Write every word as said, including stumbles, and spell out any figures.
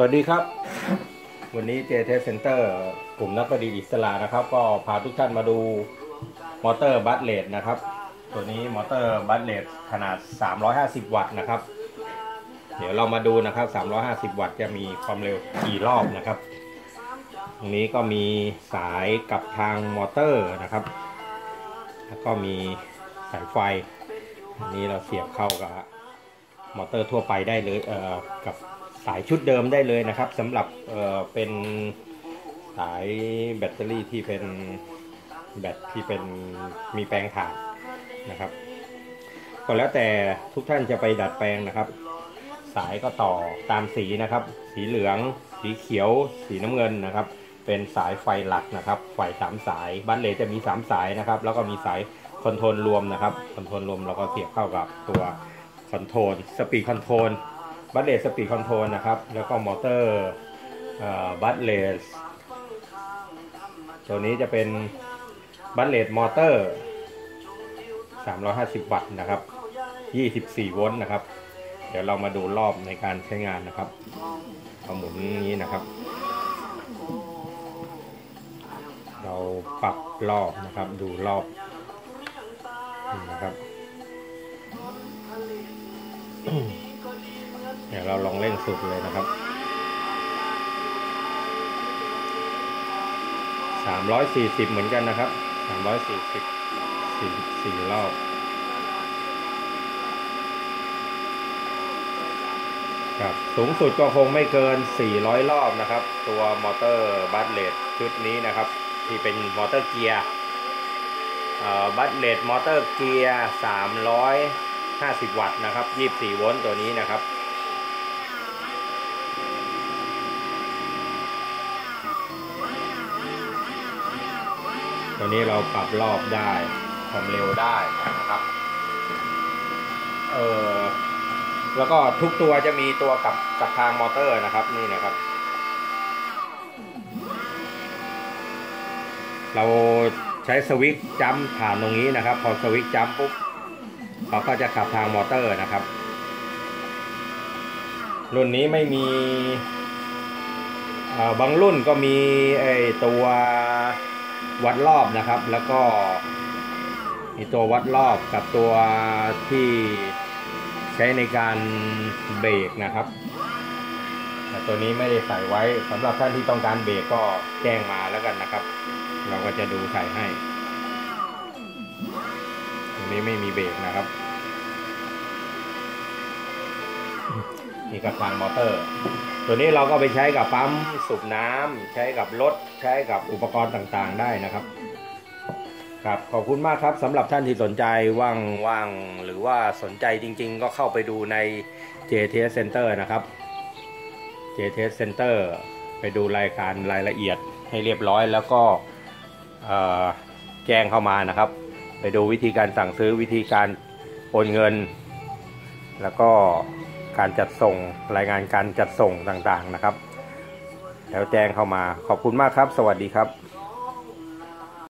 วัสดีครับวันนี้ เจ ที เอส Center กลุ่มนักประดิษฐ์อิสระนะครับก็พาทุกท่านมาดูมอเตอร์บัสเลดนะครับตัวนี้มอเตอร์บัสเลดขนาดสามร้อยห้าสิบวัตต์นะครับเดี๋ยวเรามาดูนะครับสามร้อยห้าสิบวัตต์จะมีความเร็วกี่รอบนะครับตรงนี้ก็มีสายกับทางมอเตอร์นะครับแล้วก็มีสายไฟอันนี้เราเสียบเข้ากับมอเตอร์ทั่วไปได้เลยเอ่อกับสายชุดเดิมได้เลยนะครับสำหรับเอ่อเป็นสายแบตเตอรี่ที่เป็นแบตที่เป็นมีแปลงถ่านนะครับก็แล้วแต่ทุกท่านจะไปดัดแปลงนะครับสายก็ต่อตามสีนะครับสีเหลืองสีเขียวสีน้ำเงินนะครับเป็นสายไฟหลักนะครับไฟสามสายบัสเลดจะมีสามสายนะครับแล้วก็มีสายคอนโทรลรวมนะครับคอนโทรลรวมเราก็เสียบเข้ากับตัวคอนโทรลสปีดคอนโทรลบัสเลดสปีดคอนโทรลนะครับแล้วก็มอเตอร์บัสเลดตัวนี้จะเป็นบัสเลดมอเตอร์สามร้อยห้าสิบวัตต์นะครับยี่สิบสี่โวลต์นะครับเดี๋ยวเรามาดูรอบในการใช้งานนะครับเอาหมุนอย่างนี้นะครับเราปรับรอบนะครับดูรอบนะครับเดี๋ยวเราลองเล่นสุดเลยนะครับสามร้อยสี่สิบเหมือนกันนะครับสามร้อยสี่สิบ สี่สิบสี่รอบครับสูงสุดก็คงไม่เกินสี่ร้อยรอบนะครับตัวมอเตอร์บัสเลดชุดนี้นะครับที่เป็นมอเตอร์เกียร์บัสเลดมอเตอร์เกียร์สามร้อยห้าสิบวัตต์นะครับยี่สิบสี่โวลต์ตัวนี้นะครับตัวนี้เราปรับรอบได้ความเร็วได้นะครับเออแล้วก็ทุกตัวจะมีตัวกับกับทางมอเตอร์นะครับนี่นะครับเราใช้สวิตช์จัมป์ผ่านตรงนี้นะครับพอสวิตช์จัมป์ปุ๊บเขาก็จะขับทางมอเตอร์นะครับรุ่นนี้ไม่มีบางรุ่นก็มีไอตัววัดรอบนะครับแล้วก็มีตัววัดรอบกับตัวที่ใช้ในการเบรกนะครับแต่ตัวนี้ไม่ได้ใส่ไว้สำหรับท่านที่ต้องการเบรกก็แจ้งมาแล้วกันนะครับเราก็จะดูใส่ให้ตัวนี้ไม่มีเบรกนะครับนี่กับทางมอเตอร์ตัวนี้เราก็ไปใช้กับปั๊มสูบน้ำใช้กับรถใช้กับอุปกรณ์ต่างๆได้นะครับครับขอบคุณมากครับสำหรับท่านที่สนใจว่างๆหรือว่าสนใจจริงๆก็เข้าไปดูใน เจ ที เอส Center นะครับ เจ ที เอส Center ไปดูรายการรายละเอียดให้เรียบร้อยแล้วก็แจ้งเข้ามานะครับไปดูวิธีการสั่งซื้อวิธีการโอนเงินแล้วก็การจัดส่งรายงานการจัดส่งต่างๆนะครับแล้วแจ้งเข้ามาขอบคุณมากครับสวัสดีครับ